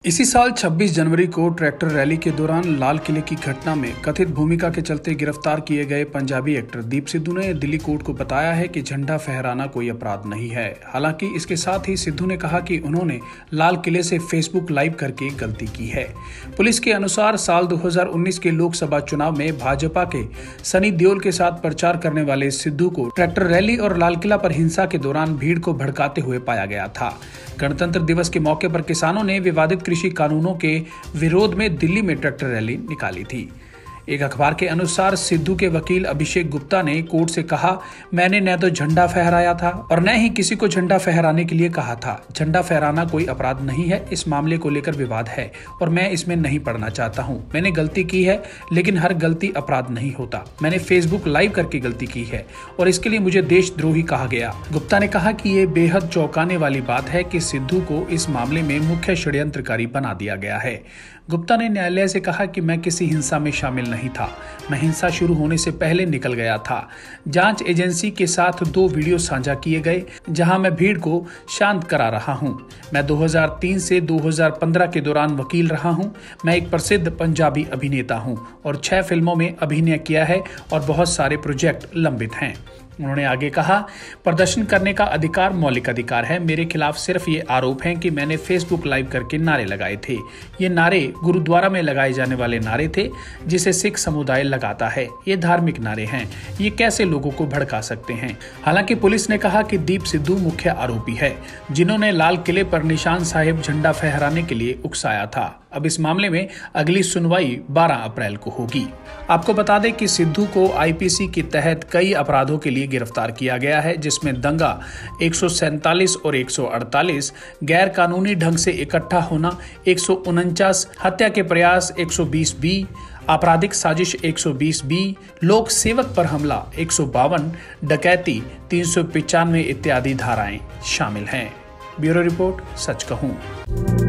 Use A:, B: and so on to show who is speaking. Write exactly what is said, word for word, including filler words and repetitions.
A: इसी साल छब्बीस जनवरी को ट्रैक्टर रैली के दौरान लाल किले की घटना में कथित भूमिका के चलते गिरफ्तार किए गए पंजाबी एक्टर दीप सिद्धू ने दिल्ली कोर्ट को बताया है कि झंडा फहराना कोई अपराध नहीं है। हालांकि इसके साथ ही सिद्धू ने कहा कि उन्होंने लाल किले से फेसबुक लाइव करके गलती की है। पुलिस के अनुसार साल दो हज़ार उन्नीस के लोकसभा चुनाव में भाजपा के सनी देओल के साथ प्रचार करने वाले सिद्धू को ट्रैक्टर रैली और लाल किला पर हिंसा के दौरान भीड़ को भड़काते हुए पाया गया था। गणतंत्र दिवस के मौके पर किसानों ने विवादित कृषि कानूनों के विरोध में दिल्ली में ट्रैक्टर रैली निकाली थी। एक अखबार के अनुसार सिद्धू के वकील अभिषेक गुप्ता ने कोर्ट से कहा, मैंने न तो झंडा फहराया था और न ही किसी को झंडा फहराने के लिए कहा था। झंडा फहराना कोई अपराध नहीं है। इस मामले को लेकर विवाद है और मैं इसमें नहीं पड़ना चाहता हूं। मैंने गलती की है, लेकिन हर गलती अपराध नहीं होता। मैंने फेसबुक लाइव करके गलती की है और इसके लिए मुझे देशद्रोही कहा गया। गुप्ता ने कहा कि ये बेहद चौंकाने वाली बात है कि सिद्धू को इस मामले में मुख्य षड्यंत्रकारी बना दिया गया है। गुप्ता ने न्यायालय से कहा कि मैं किसी हिंसा में शामिल नहीं था। मैं हिंसा शुरू होने से पहले निकल गया था। जांच एजेंसी के साथ दो वीडियो साझा किए गए जहां मैं भीड़ को शांत करा रहा हूं। मैं दो हज़ार तीन से दो हज़ार पंद्रह के दौरान वकील रहा हूं। मैं एक प्रसिद्ध पंजाबी अभिनेता हूं और छह फिल्मों में अभिनय किया है और बहुत सारे प्रोजेक्ट लंबित हैं। उन्होंने आगे कहा, प्रदर्शन करने का अधिकार मौलिक अधिकार है। मेरे खिलाफ सिर्फ ये आरोप है कि मैंने फेसबुक लाइव करके नारे लगाए थे। ये नारे गुरुद्वारा में लगाए जाने वाले नारे थे जिसे सिख समुदाय लगाता है। ये धार्मिक नारे हैं। ये कैसे लोगों को भड़का सकते हैं। हालांकि पुलिस ने कहा कि दीप सिद्धू मुख्य आरोपी है जिन्होंने लाल किले पर निशान साहिब झंडा फहराने के लिए उकसाया था। अब इस मामले में अगली सुनवाई बारह अप्रैल को होगी। आपको बता दें कि सिद्धू को आईपीसी के तहत कई अपराधों के लिए गिरफ्तार किया गया है, जिसमें दंगा एक सौ सैंतालीस और एक सौ अड़तालीस, गैर कानूनी ढंग से इकट्ठा होना एक सौ उनचास, हत्या के प्रयास एक सौ बीस बी, आपराधिक साजिश एक सौ बीस बी, लोक सेवक पर हमला एक सौ बावन, डकैती तीन सौ पचानवे इत्यादि धाराएं शामिल हैं। ब्यूरो रिपोर्ट, सच कहूं।